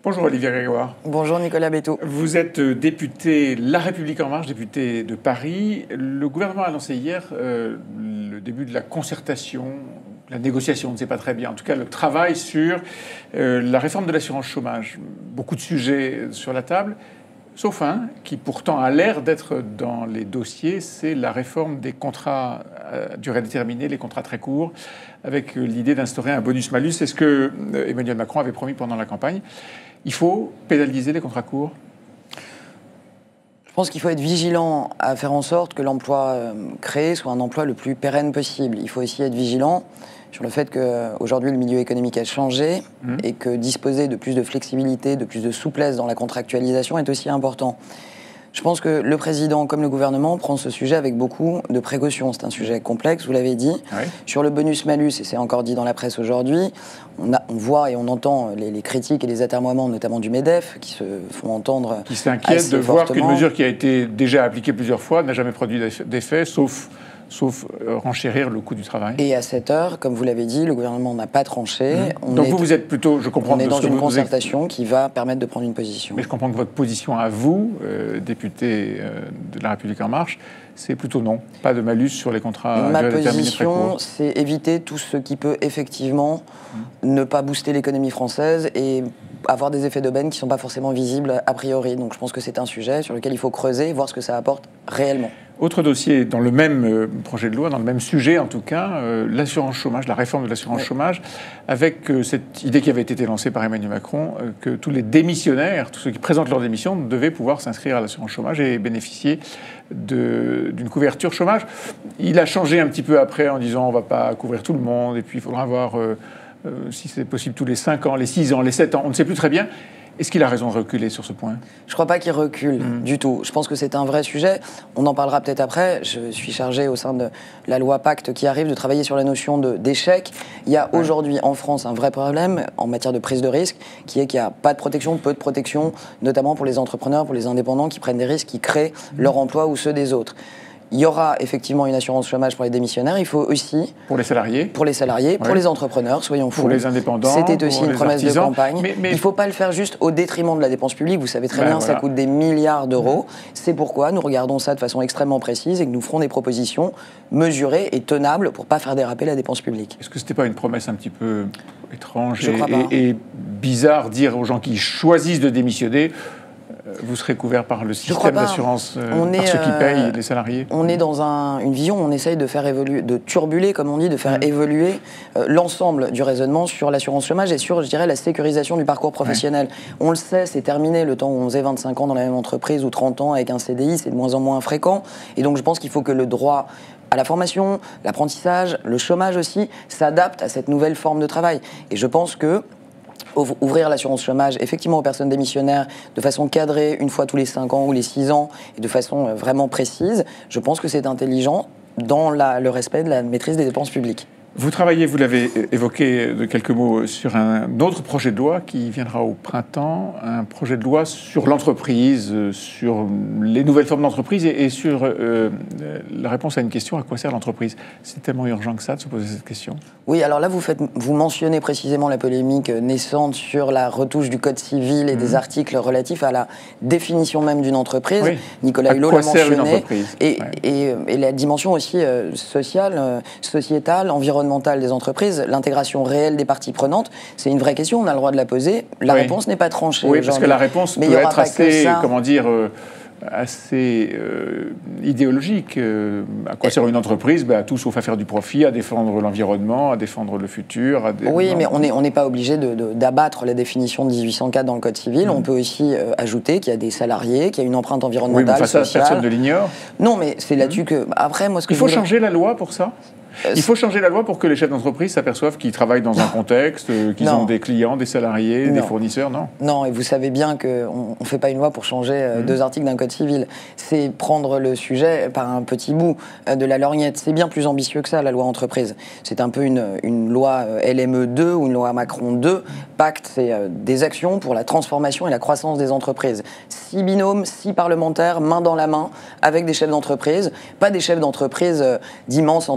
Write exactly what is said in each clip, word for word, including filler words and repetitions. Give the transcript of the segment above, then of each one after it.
Bonjour Olivier Grégoire. Bonjour Nicolas Béthaud. Vous êtes député La République En Marche, député de Paris. Le gouvernement a annoncé hier euh, le début de la concertation, la négociation, on ne sait pas très bien, en tout cas le travail sur euh, la réforme de l'assurance chômage. Beaucoup de sujets sur la table, sauf un qui pourtant a l'air d'être dans les dossiers, c'est la réforme des contrats à durée déterminée, les contrats très courts, avec l'idée d'instaurer un bonus-malus. C'est ce que Emmanuel Macron avait promis pendant la campagne. Il faut pénaliser les contrats courts. Je pense qu'il faut être vigilant à faire en sorte que l'emploi créé soit un emploi le plus pérenne possible. Il faut aussi être vigilant sur le fait qu'aujourd'hui le milieu économique a changé mmh. et que disposer de plus de flexibilité, de plus de souplesse dans la contractualisation est aussi important. Je pense que le président, comme le gouvernement, prend ce sujet avec beaucoup de précaution. C'est un sujet complexe, vous l'avez dit. Oui. Sur le bonus-malus, et c'est encore dit dans la presse aujourd'hui, on, a, on voit et on entend les, les critiques et les atermoiements, notamment du MEDEF, qui se font entendre qui s'inquiète de voir qu'une mesure qui a été déjà appliquée plusieurs fois n'a jamais produit d'effet, sauf... sauf euh, renchérir le coût du travail. Et à cette heure, comme vous l'avez dit, le gouvernement n'a pas tranché. Mmh. On Donc est, vous, vous êtes plutôt, je comprends... On est dans une vous concertation êtes... qui va permettre de prendre une position. Mais je comprends que votre position à vous, euh, député euh, de La République En Marche, c'est plutôt non. Pas de malus sur les contrats Ma à durée déterminée très courts. Ma position, c'est éviter tout ce qui peut effectivement mmh. ne pas booster l'économie française et avoir des effets d'aubaine qui ne sont pas forcément visibles a priori. Donc je pense que c'est un sujet sur lequel il faut creuser, voir ce que ça apporte réellement. Autre dossier, dans le même euh, projet de loi, dans le même sujet en tout cas, euh, l'assurance chômage, la réforme de l'assurance oui. chômage, avec euh, cette idée qui avait été lancée par Emmanuel Macron, euh, que tous les démissionnaires, tous ceux qui présentent leur démission, devaient pouvoir s'inscrire à l'assurance chômage et bénéficier d'une couverture chômage. Il a changé un petit peu après en disant on ne va pas couvrir tout le monde, et puis il faudra avoir, euh, euh, si c'est possible, tous les cinq ans, les six ans, les sept ans, on ne sait plus très bien. Est-ce qu'il a raison de reculer sur ce point ? Je ne crois pas qu'il recule mmh. du tout. Je pense que c'est un vrai sujet. On en parlera peut-être après. Je suis chargé au sein de la loi Pacte qui arrive de travailler sur la notion d'échec. Il y a ouais. aujourd'hui en France un vrai problème en matière de prise de risque qui est qu'il n'y a pas de protection, peu de protection, notamment pour les entrepreneurs, pour les indépendants qui prennent des risques, qui créent mmh. leur emploi ou ceux des autres. Il y aura effectivement une assurance chômage pour les démissionnaires. Il faut aussi... Pour les salariés. Pour les salariés, ouais. pour les entrepreneurs, soyons fous. Pour les indépendants. C'était aussi une promesse artisans. de campagne. Mais, mais... Il ne faut pas le faire juste au détriment de la dépense publique. Vous savez très ben bien, voilà. ça coûte des milliards d'euros. Mmh. C'est pourquoi nous regardons ça de façon extrêmement précise et que nous ferons des propositions mesurées et tenables pour ne pas faire déraper la dépense publique. Est-ce que ce n'était pas une promesse un petit peu étrange Je et, crois pas. et, et bizarre dire aux gens qui choisissent de démissionner vous serez couvert par le système d'assurance, euh, par ceux qui payent, euh, les salariés. On est dans un, une vision où on essaye de faire évoluer, de turbuler, comme on dit, de faire mmh. évoluer euh, l'ensemble du raisonnement sur l'assurance chômage et sur, je dirais, la sécurisation du parcours professionnel. Ouais. On le sait, c'est terminé le temps où on faisait vingt-cinq ans dans la même entreprise ou trente ans avec un C D I, c'est de moins en moins fréquent. Et donc je pense qu'il faut que le droit à la formation, l'apprentissage, le chômage aussi, s'adapte à cette nouvelle forme de travail. Et je pense que ouvrir l'assurance chômage, effectivement, aux personnes démissionnaires de façon cadrée, une fois tous les cinq ans ou les six ans, et de façon vraiment précise, je pense que c'est intelligent dans la, le respect de la maîtrise des dépenses publiques. Vous travaillez, vous l'avez évoqué de quelques mots, sur un autre projet de loi qui viendra au printemps, un projet de loi sur l'entreprise, sur les nouvelles formes d'entreprise et, et sur euh, la réponse à une question, à quoi sert l'entreprise ? C'est tellement urgent que ça de se poser cette question. Oui, alors là, vous, faites, vous mentionnez précisément la polémique naissante sur la retouche du Code civil et mmh. des articles relatifs à la définition même d'une entreprise. Oui. Nicolas Hulot l'a mentionné. Et, ouais. et, et la dimension aussi euh, sociale, euh, sociétale, environnementale des entreprises, l'intégration réelle des parties prenantes, c'est une vraie question, on a le droit de la poser. La oui. réponse n'est pas tranchée. Oui, parce que la réponse Mais peut être assez, comment dire, euh, assez euh, idéologique. Euh, à quoi sert une entreprise ? Ben, à tout sauf à faire du profit, à défendre l'environnement, à défendre le futur. À dé... Oui, non. mais on n'est on n'est pas obligé de, de, d'abattre la définition de dix-huit cent quatre dans le Code civil. Mmh. On peut aussi euh, ajouter qu'il y a des salariés, qu'il y a une empreinte environnementale, oui, mais enfin, sociale. Ça, personne ne l'ignore. Non, mais c'est là-dessus mmh. que... Après, moi, ce que Il faut voudrais... changer la loi pour ça ? Il faut changer la loi pour que les chefs d'entreprise s'aperçoivent qu'ils travaillent dans un contexte, qu'ils non. ont des clients, des salariés, non. des fournisseurs, non ? Non, et vous savez bien qu'on ne fait pas une loi pour changer euh, mmh. deux articles d'un code civil. C'est prendre le sujet par un petit bout euh, de la lorgnette. C'est bien plus ambitieux que ça, la loi entreprise. C'est un peu une, une loi euh, L M E deux ou une loi Macron deux. Pacte, c'est euh, des actions pour la transformation et la croissance des entreprises. Six binômes, six parlementaires, main dans la main, avec des chefs d'entreprise. Pas des chefs d'entreprise, euh, d'immenses entreprises,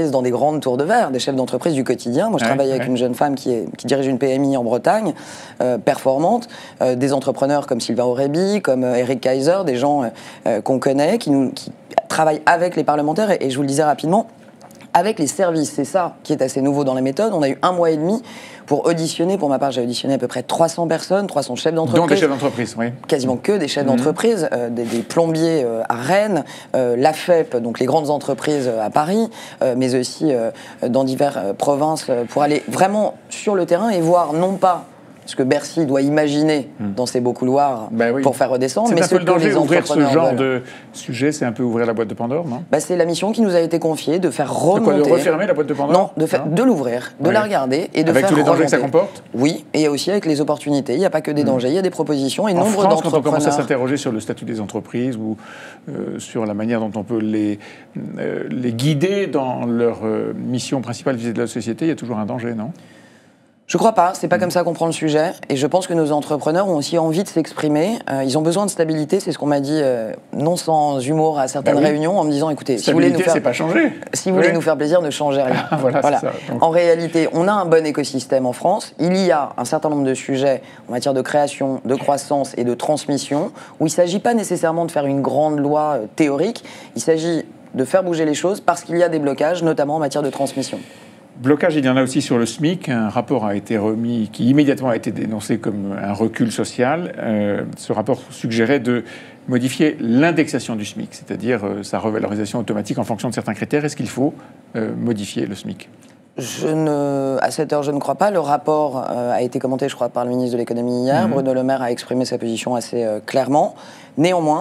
d'entreprise dans des grandes tours de verre, des chefs d'entreprise du quotidien. Moi, je ouais, travaille avec ouais. une jeune femme qui, est, qui dirige une P M I en Bretagne, euh, performante, euh, des entrepreneurs comme Sylvain Aurébi, comme euh, Eric Kaiser, des gens euh, qu'on connaît, qui, nous, qui travaillent avec les parlementaires. Et, et je vous le disais rapidement, avec les services, c'est ça qui est assez nouveau dans la méthode. On a eu un mois et demi pour auditionner. Pour ma part, j'ai auditionné à peu près trois cents personnes, trois cents chefs d'entreprise. Dont des chefs d'entreprise, oui. Quasiment que des chefs mmh. d'entreprise, euh, des, des plombiers euh, à Rennes, euh, l'A F E P, donc les grandes entreprises euh, à Paris, euh, mais aussi euh, dans diverses euh, provinces, euh, pour aller vraiment sur le terrain et voir non pas ce que Bercy doit imaginer mmh. dans ses beaux couloirs ben oui. pour faire redescendre, mais ce que danger, les entrepreneurs ouvrir ce genre veulent. de sujet, c'est un peu ouvrir la boîte de Pandore, non? Ben, c'est la mission qui nous a été confiée, de faire remonter... De quoi, de refermer la boîte de Pandore? Non, de, fa... de l'ouvrir, de ouais. la regarder et de avec faire tous les dangers remonter. que ça comporte? Oui, et il y a aussi avec les opportunités. Il n'y a pas que des mmh. dangers, il y a des propositions et en nombre France, d'entrepreneurs... quand on commence à s'interroger sur le statut des entreprises ou euh, sur la manière dont on peut les, euh, les guider dans leur euh, mission principale vis-à-vis de la société, il y a toujours un danger, non? Je crois pas, c'est pas comme ça qu'on prend le sujet. Et je pense que nos entrepreneurs ont aussi envie de s'exprimer. Euh, ils ont besoin de stabilité, c'est ce qu'on m'a dit, euh, non sans humour à certaines bah oui. réunions, en me disant, écoutez, si vous voulez nous faire, c'est pas changer. Si vous oui. voulez nous faire plaisir, ne changez rien. voilà, voilà. Ça, donc... En réalité, on a un bon écosystème en France. Il y a un certain nombre de sujets en matière de création, de croissance et de transmission, où il s'agit pas nécessairement de faire une grande loi euh, théorique. Il s'agit de faire bouger les choses parce qu'il y a des blocages, notamment en matière de transmission. Blocage, il y en a aussi sur le SMIC. Un rapport a été remis qui immédiatement a été dénoncé comme un recul social. Euh, ce rapport suggérait de modifier l'indexation du SMIC, c'est-à-dire euh, sa revalorisation automatique en fonction de certains critères. Est-ce qu'il faut euh, modifier le SMIC ? Je ne, à cette heure, je ne crois pas. Le rapport euh, a été commenté, je crois, par le ministre de l'Économie hier. Mmh. Bruno Le Maire a exprimé sa position assez euh, clairement. Néanmoins,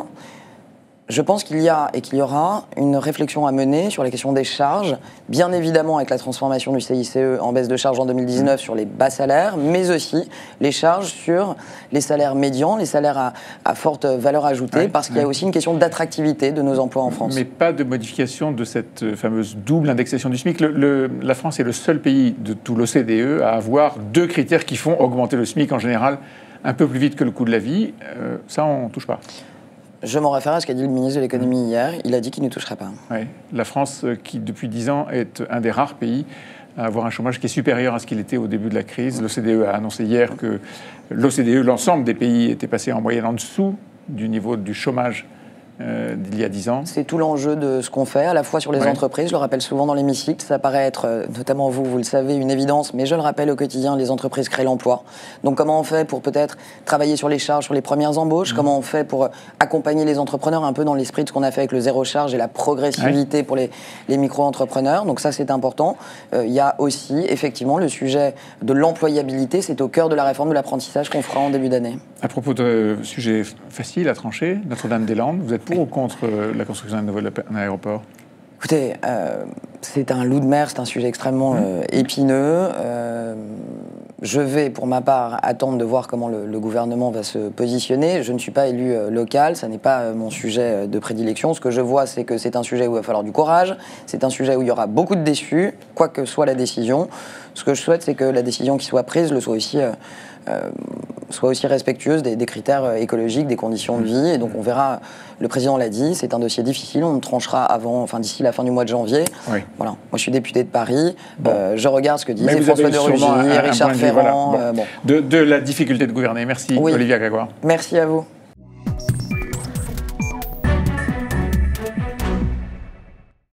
je pense qu'il y a et qu'il y aura une réflexion à mener sur les questions des charges, bien évidemment avec la transformation du C I C E en baisse de charges en deux mille dix-neuf sur les bas salaires, mais aussi les charges sur les salaires médians, les salaires à, à forte valeur ajoutée, ouais, parce qu'il ouais. y a aussi une question d'attractivité de nos emplois en France. Mais pas de modification de cette fameuse double indexation du SMIC. Le, le, la France est le seul pays de tout l'O C D E à avoir deux critères qui font augmenter le SMIC en général un peu plus vite que le coût de la vie. Euh, ça, on ne touche pas. Je m'en réfère à ce qu'a dit le ministre de l'Économie hier. Il a dit qu'il ne toucherait pas. Oui. La France, qui depuis dix ans est un des rares pays à avoir un chômage qui est supérieur à ce qu'il était au début de la crise. L'O C D E a annoncé hier que l'O C D E, l'ensemble des pays, était passé en moyenne en dessous du niveau du chômage Euh, d'il y a dix ans. C'est tout l'enjeu de ce qu'on fait, à la fois sur les ouais. entreprises, je le rappelle souvent dans l'hémicycle, ça paraît être, notamment vous, vous le savez, une évidence, mais je le rappelle au quotidien, les entreprises créent l'emploi. Donc comment on fait pour peut-être travailler sur les charges, sur les premières embauches, mmh. comment on fait pour accompagner les entrepreneurs un peu dans l'esprit de ce qu'on a fait avec le zéro charge et la progressivité ouais. pour les, les micro-entrepreneurs, donc ça c'est important. Il euh, y a aussi effectivement le sujet de l'employabilité, c'est au cœur de la réforme de l'apprentissage qu'on fera en début d'année. À propos de sujet facile à trancher, Notre-Dame-des-Landes, vous êtes pour ou contre la construction d'un nouvel aéroport ? Écoutez, euh, c'est un loup de mer, c'est un sujet extrêmement mmh. euh, épineux. Euh, je vais, pour ma part, attendre de voir comment le, le gouvernement va se positionner. Je ne suis pas élu euh, local, ça n'est pas euh, mon sujet de prédilection. Ce que je vois, c'est que c'est un sujet où il va falloir du courage, c'est un sujet où il y aura beaucoup de déçus, quoi que soit la décision. Ce que je souhaite, c'est que la décision qui soit prise le soit aussi... Euh, euh, soit aussi respectueuse des, des critères écologiques, des conditions de vie. Et donc on verra, le président l'a dit, c'est un dossier difficile, on tranchera avant, enfin d'ici la fin du mois de janvier. Oui. Voilà. Moi je suis député de Paris, bon. euh, je regarde ce que disent François de Rugy, Richard Ferrand. Voilà. Bon. Euh, bon. de, de la difficulté de gouverner. Merci oui. Olivia Grégoire. Merci à vous.